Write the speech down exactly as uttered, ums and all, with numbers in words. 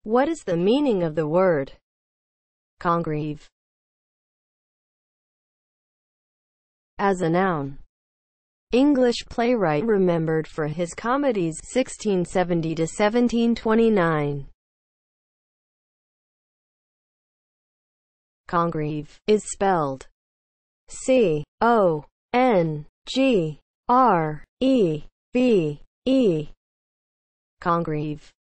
What is the meaning of the word congreve as a noun? English playwright remembered for his comedies sixteen seventy to seventeen twenty-nine. Congreve is spelled C O N G R E V E. Congreve